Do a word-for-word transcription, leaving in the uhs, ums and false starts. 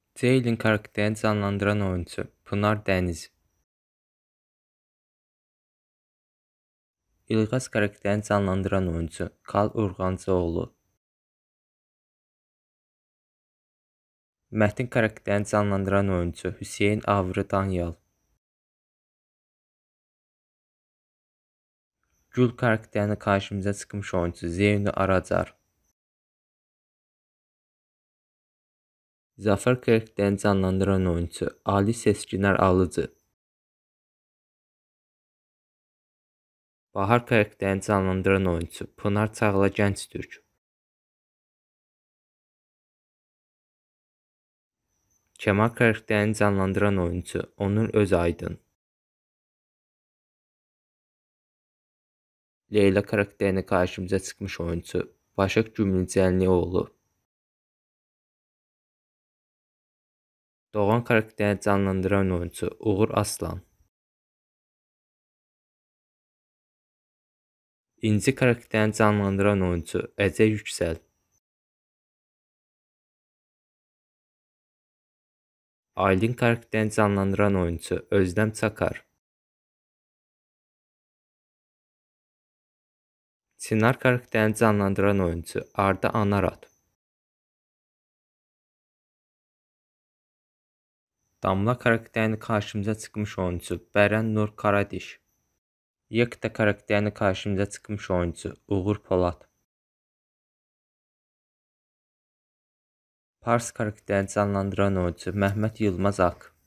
Ceylin karakterini canlandıran oyuncu Pınar Dəniz. İlqaz karakterini canlandıran oyuncu Kal Urğancıoğlu. Mətin karakterini canlandıran oyuncu Hüseyn Avri Danyal. Gül karakterini karşımıza çıxmış oyuncu Zeynu Aracar. Zafer karakterini canlandıran oyuncu Ali Seskiner Alıcı. Bahar karakterini canlandıran oyuncu Pınar Çağla Gənctürk. Kemal karakterini canlandıran oyuncu Onur Özaydın. Leyla karakterini karşımıza çıxmış oyuncu Başak Gümrücəlnioğlu. Doğan karakterini canlandıran oyuncu Uğur Aslan. İnci karakterini canlandıran oyuncu Əcə Yüksəl. Aylin karakterini canlandıran oyuncu Özlem Çakar. Çınar karakterini canlandıran oyuncu Arda Anarat. Damla karakterini karşımıza çıxmış oyuncu Bərən Nur Karadiş. Yekta karakterini karşımıza çıxmış oyuncu Uğur Polat. Pars karakterini canlandıran oyuncu Məhməd Yılmaz Ak.